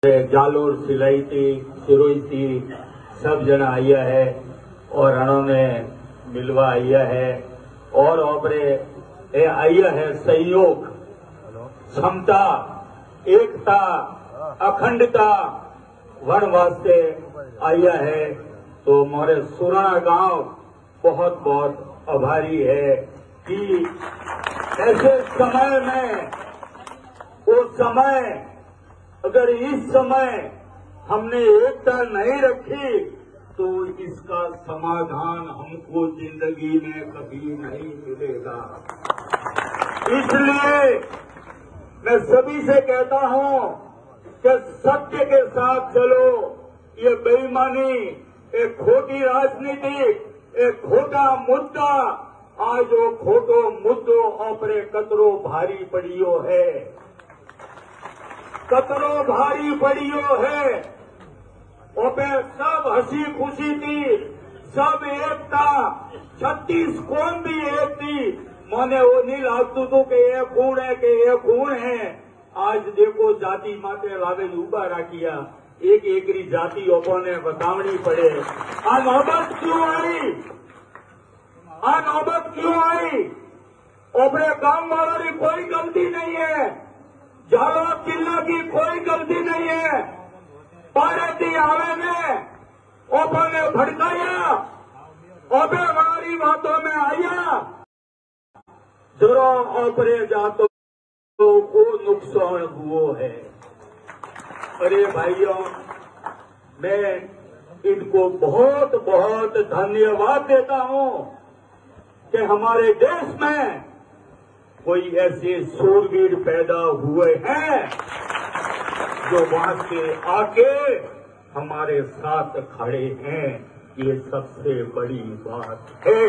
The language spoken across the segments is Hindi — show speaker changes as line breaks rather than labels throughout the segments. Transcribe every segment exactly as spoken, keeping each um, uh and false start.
जालोर सिलाई थी सिरोई थी सब जना आया है और उन्होंने मिलवा आया है और ओपरे ए आया है सहयोग क्षमता एकता अखंडता वन वास्ते आया है। तो मोरे सुराणा गांव बहुत बहुत आभारी है कि ऐसे समय में वो समय अगर इस समय हमने एकता नहीं रखी तो इसका समाधान हमको जिंदगी में कभी नहीं मिलेगा। इसलिए मैं सभी से कहता हूं कि सत्य के साथ चलो। ये बेईमानी, एक खोटी राजनीति, एक खोटा मुद्दा आज वो खोटो मुद्दो ओपरे कतरो भारी पड़ियो है, कतरो भारी पड़ियो है। ओपे सब हंसी खुशी थी, सब एकता, छत्तीस कौम भी एक थी। मैंने वो नहीं लागतू तो कि ये खून है कि ये खून है। आज देखो जाति माते लावे उबा राखिया, एक एकरी जाति ओपो ने बतावनी पड़े। आ नौबत क्यों आई, आ नौबत क्यों आई? ओपरे गांव वालों की कोई गलती नहीं है, जालौर जिला की कोई गलती नहीं है। पारती आवे ने ओपो ने भड़काया, ओपे हमारी बातों में आया, जरा ओपरे जातो को नुकसान हुआ है। अरे भाइयों, मैं इनको बहुत बहुत धन्यवाद देता हूं कि हमारे देश में कोई ऐसे शूरवीर पैदा हुए हैं जो वहां से आके हमारे साथ खड़े हैं। ये सबसे बड़ी बात है।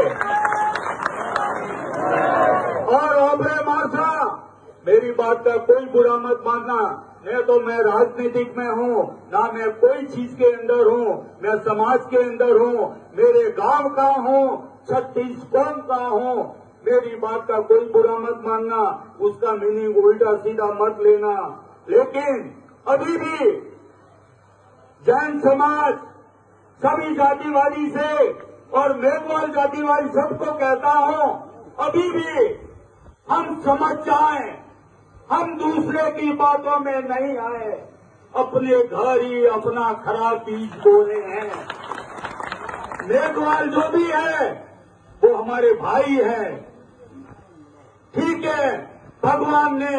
और ओबरे मार्सा, मेरी बात का कोई बुरा मत मानना। मैं तो मैं राजनीतिक में हूँ ना, मैं कोई चीज के अंदर हूँ, मैं समाज के अंदर हूँ, मेरे गांव का हूँ, छत्तीस कौम का हूँ। मेरी बात का कोई बुरा मत मानना, उसका मीनिंग उल्टा सीधा मत लेना। लेकिन अभी भी जैन समाज सभी जातिवादी से और मेघवाल जातिवादी सबको कहता हूँ, अभी भी हम समझ जाएं, हम दूसरे की बातों में नहीं आए, अपने घर ही अपना खराब बीज बोले हैं। मेघवाल जो भी है वो हमारे भाई है, ठीक है। भगवान ने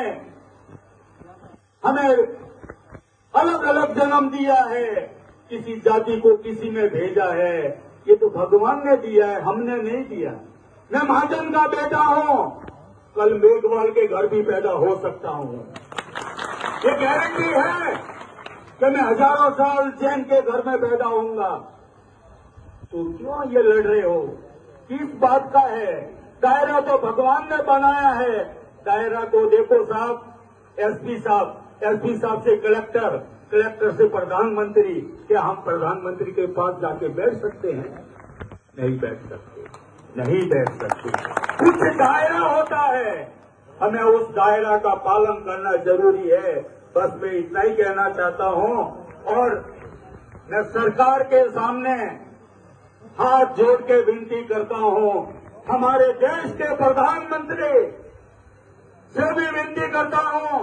हमें अलग अलग जन्म दिया है, किसी जाति को किसी में भेजा है, ये तो भगवान ने दिया है, हमने नहीं दिया। मैं महाजन का बेटा हूं, कल मेघवाल के घर भी पैदा हो सकता हूं। ये गारंटी है कि मैं हजारों साल जैन के घर में पैदा होऊंगा। तो क्यों ये लड़ रहे हो, किस बात का है? दायरा तो भगवान ने बनाया है। दायरा को देखो साहब, एसपी साहब, एसपी साहब से कलेक्टर, कलेक्टर से प्रधानमंत्री। क्या हम प्रधानमंत्री के पास जाके बैठ सकते हैं? नहीं बैठ सकते, नहीं बैठ सकते। कुछ दायरा होता है, हमें उस दायरा का पालन करना जरूरी है। बस मैं इतना ही कहना चाहता हूं। और मैं सरकार के सामने हाथ जोड़ के विनती करता हूं, हमारे देश के प्रधानमंत्री से भी विनती करता हूं,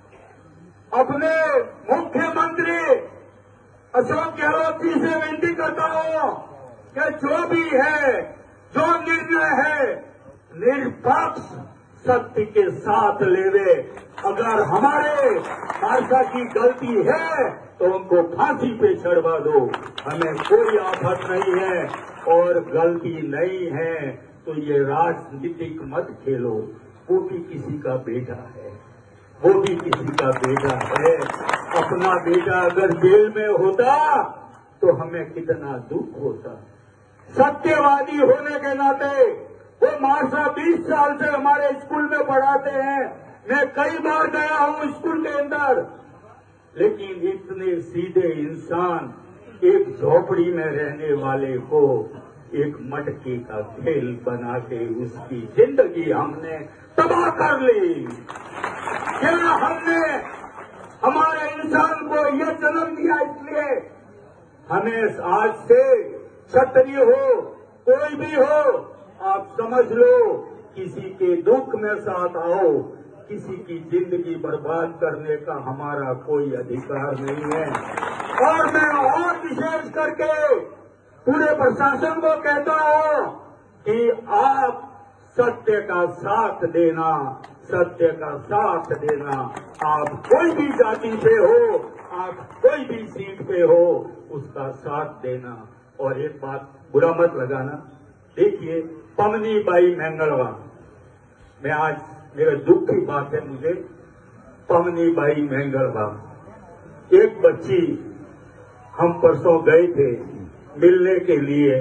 अपने मुख्यमंत्री अशोक गहलोत जी से विनती करता हूं कि जो भी है, जो निर्णय है, निष्पक्ष सत्य के साथ लेवे। अगर हमारे मार्शा की गलती है तो उनको फांसी पे चढ़वा दो, हमें कोई आफत नहीं है। और गलती नहीं है तो ये राजनीतिक मत खेलो। वो भी किसी का बेटा है, वो भी किसी का बेटा है। अपना बेटा अगर जेल में होता तो हमें कितना दुख होता। सत्यवादी होने के नाते वो मार्शा बीस साल से हमारे स्कूल में पढ़ाते हैं। मैं कई बार गया हूं स्कूल के अंदर, लेकिन इतने सीधे इंसान, एक झोपड़ी में रहने वाले को एक मटकी का खेल बना के उसकी जिंदगी हमने तबाह कर ली। क्या हमने हमारे इंसान को ये जन्म दिया, इसलिए हमें आज से क्षत्रिय हो कोई भी हो, आप समझ लो किसी के दुख में साथ आओ, किसी की जिंदगी बर्बाद करने का हमारा कोई अधिकार नहीं है। और मैं और विशेष करके पूरे प्रशासन को कहता हूं कि आप सत्य का साथ देना, सत्य का साथ देना। आप कोई भी जाति पे हो, आप कोई भी सीट पे हो, उसका साथ देना। और एक बात बुरा मत लगाना, देखिए पमनी बाई मंगलवा, मैं आज मेरा दुख की बात है, मुझे पमनी बाई मंगलवा एक बच्ची, हम परसों गए थे मिलने के लिए,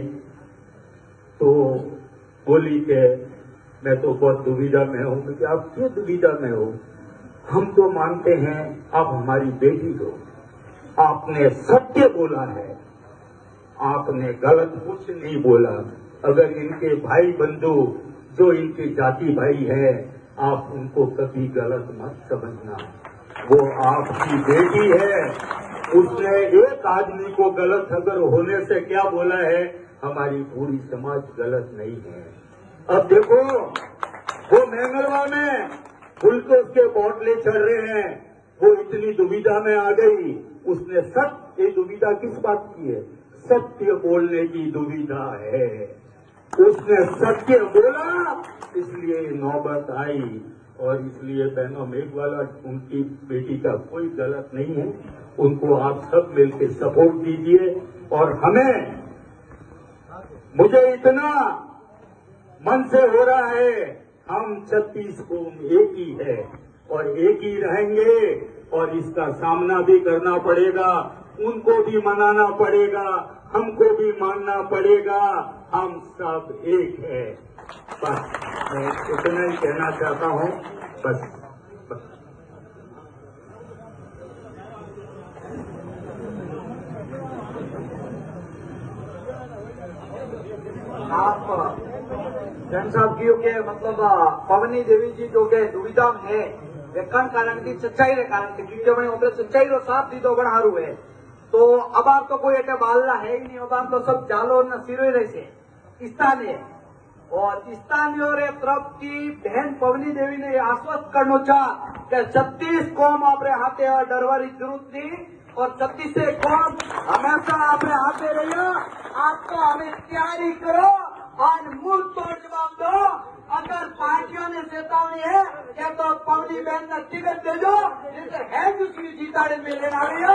तो बोली के मैं तो बहुत दुविधा में हूं। क्योंकि आप क्यों दुविधा में हो? हम तो मानते हैं आप हमारी बेटी हो, आपने सत्य बोला है, आपने गलत कुछ नहीं बोला। अगर इनके भाई बंधु जो इनके जाति भाई है, आप उनको कभी गलत मत समझना। वो आपकी बेटी है, उसने एक आदमी को गलत अगर होने से क्या बोला है, हमारी पूरी समाज गलत नहीं है। अब देखो वो मंगलवा में गुलकोस के बोतले चढ़ रहे हैं, वो इतनी दुविधा में आ गई, उसने सत्य, ये दुविधा किस बात की है? सत्य बोलने की दुविधा है। उसने सत्य बोला, इसलिए नौबत आई। और इसलिए बहनों मेघवाला, उनकी बेटी का कोई गलत नहीं है, उनको आप सब मिलकर सपोर्ट दीजिए। और हमें, मुझे इतना मन से हो रहा है, हम छत्तीस कौम एक ही है और एक ही रहेंगे, और इसका सामना भी करना पड़ेगा, उनको भी मनाना पड़ेगा, हमको भी मानना पड़ेगा, हम सब एक है। बस मैं इतना ही कहना चाहता हूं। बस, बस।
आप जैन साहब की के मतलब पवनी देवी जी जो के दुविधा में है, वे कण कारण की सच्चाई रे कारण की, क्योंकि हमने ऊपर सच्चाई रो साथ दी तो बड़ा हारू है। तो अब आप तो कोई एटे बालना है ही नहीं, अब आप तो सब जालो न सिरो रहे से स्थानीय, और स्थानीय रे तरफ की बहन पवनी देवी ने आश्वस्त करना चाह कि छत्तीस कौम अपने हाथे डरवारी जरूरत नहीं, और छत्तीस कौम हमेशा अपने हाथे रहिए। आपको हमें तैयारी करो और मुंह तोड़ जवाब दो। अगर पार्टियों ने चेतावनी है क्या तो पवनी बहन का टिकट दे दो, जिससे है दूसरी जीताड़े में लेना रही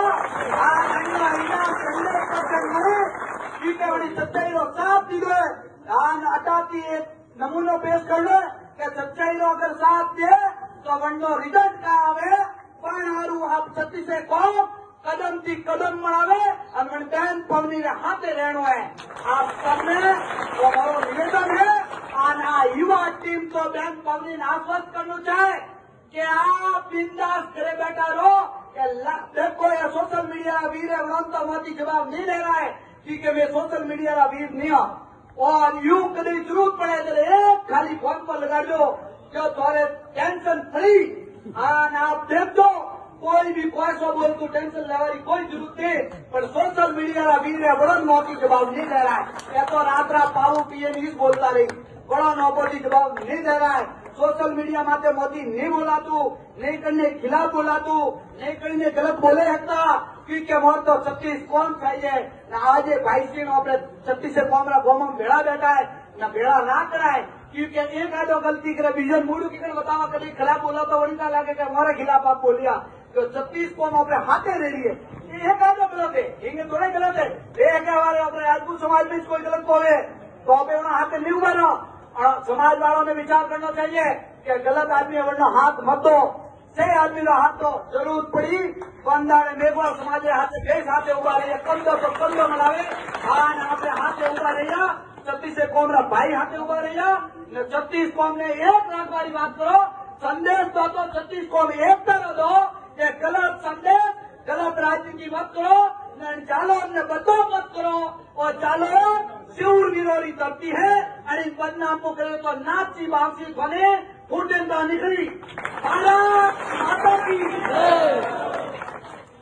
ठीक है, बड़ी सच्चाई रो साथ दी गए अटाती एक नमूनो पेश कर लो कि सच्चाई रो अगर साथ दे तो वंडो रिजल्ट का आवे, पण हारू आप छत्तीस कौम कदम थी कदम बढ़ावे और बहन पवनी रे हाथे रहनो है। आप सबने वो हमारो निवेदन है, और आ युवा टीम तो बहन पवनी ने आश्वस्त करना चाहे कि आप बिंदास घरे बैठा रहो। देखो ये सोशल मीडिया का वीर है, उन्होंने तो मोदी जवाब नहीं दे रहा है क्योंकि मैं सोशल मीडिया का वीर नहीं हूँ। और यू कभी जरूरत पड़े तो एक खाली फोन पर लगा दो जो थोड़े टेंशन फ्री। आप देख दो कोई भी कोई सो बोल तो टेंशन लेवारी कोई जरूरत नहीं, पर सोशल मीडिया का वीर है बड़ा नौकी जवाब नहीं दे रहा है। या तो रात रात पाऊ पीए नहीं बोलता रही, बड़ा नौबती जवाब नहीं दे रहा है। सोशल मीडिया माते मोदी नहीं बोला तू, नहीं करने खिलाफ बोला तू, नहीं करने गलत बोले हकता, क्योंकि मोर तो छत्तीस कौम चाहिए न आज भाई सिंह अपने छत्तीस कौम रा गोम भेड़ा बैठा है न भेड़ा ना कराए, क्योंकि एक आधो गलती करे बीजन मूड की बतावा कभी खिलाफ बोला तो उनका लागे कि हमारे खिलाफ आप बोलिया। जो छत्तीस कौम अपने हाथे ले रही है एक आधो गलत है, इनके थोड़े गलत है। एक हमारे अपने राजपूत समाज में कोई गलत बोले तो आप उन्हें हाथ नहीं उभा रहो, और समाज वालों ने विचार करना चाहिए कि गलत आदमी वरना हाथ मत दो, सही आदमी का हाथ दो। जरूरत पड़ी बंदाने मेघवाल समाज हाथ बेस हाथे उभा रही है, कंधो तो कंधो मनावे अपने हाथे उभा रही, छत्तीस कौम रा भाई हाथे उभा रही। छत्तीस कौम ने एक लाख बारी बात करो, संदेश दो तो छत्तीस कौम एक तरह दो, ये गलत संदेश गलत राजनीति मत करो, जालोर ने बदो मत करो, और जालोर शिवर विरोधी धरती है, और इन बदनाम को करे तो नाची बांसी बने फूटे तो निकली। भारत माता की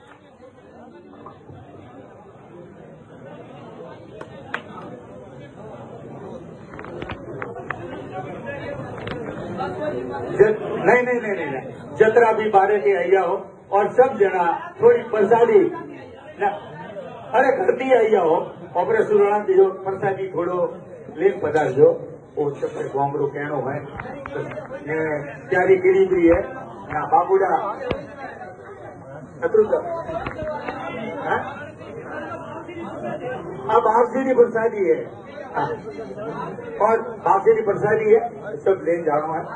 जत, नहीं नहीं नहीं नहीं नहीं जतरा भी बारे के आई हो और सब जना थोड़ी प्रसादी ना अरे करती आई हो ओपरे सुरणा दीजो प्रसादी थोड़ो लेन पधारजो वो सब गोमरो कहनो है ने त्यारी गिरी भी है ना बाबूडा अतुल अब आपसी की प्रसादी है और आपसी की प्रसादी है सब लेन जाना है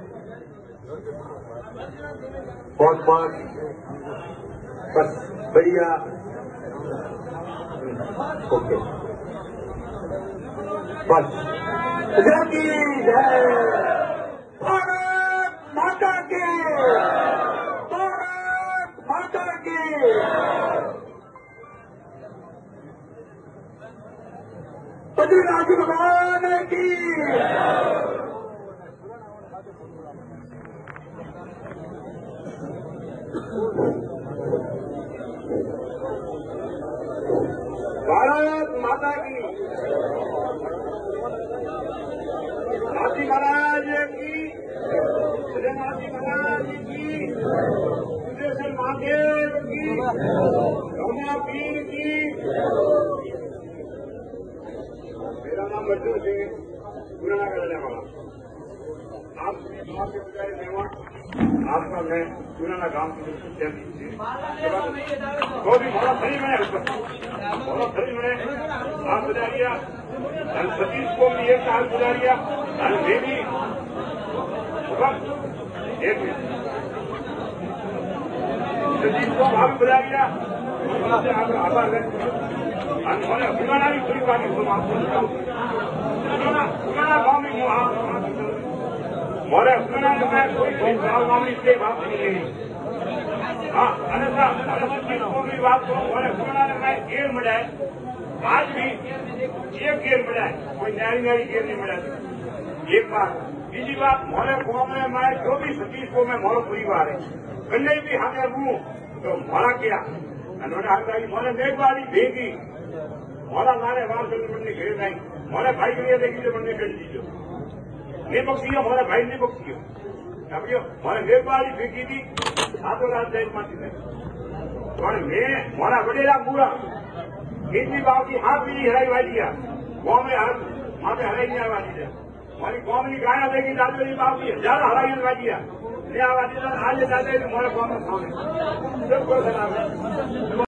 बहुत बहुत बस बढ़िया ओके बस की जय भारत माता की भारत माता की बद्रीनाथ भगवान की भारत माता की नाथी महाराज की नाथी महाराज की सुरेश्वर महादेव की रमना पीर की। मेरा नाम बच्चू सिंह पुराना का रहने वाला आप आपके पुजारी मेहमान आपका मैं पुराना गांव तो भी बहुत सही मैंने बहुत सही मैंने आप गुजारिया सतीश को भी एक साल गुजारिया बेबी एक सतीश को आप गुजारिया आभार है उन्होंने पुराना भी पूरी बात पुराना गाँव में मोरे पुराना में कोई गाँव में इसलिए बात नहीं है हाँ अरे सर को भी बात करो मोरे पुराना में गेर मिला है आज भी एक गेर मिला है कोई न्यारी न्यारी गेर नहीं मिला एक बात बीजी बात मोरे गाँव में मैं जो भी सतीश को मैं मोरो परिवार है कन्ने भी हमें हूँ तो मोरा किया मोरे मेघवाली भेगी मोरा नारे वार बनने घेर नहीं मोरे भाई के लिए देखिए बनने कर दीजिए नहीं बख्शियो मोरा भाई नहीं बख्शियो समझो मोरे मेघवाली भेगी थी सातों रात जैन माती है और मैं मोरा वडेरा पूरा इतनी बात की हाथ भी नहीं हराई वाली है गाँव में हाथ वहां पे हराई नहीं वाली है हमारी गाँव में गाया देगी दादी बाप की ज्यादा हराई वाली है नहीं आवाजी आज दादा मोरा गाँव में सामने सब को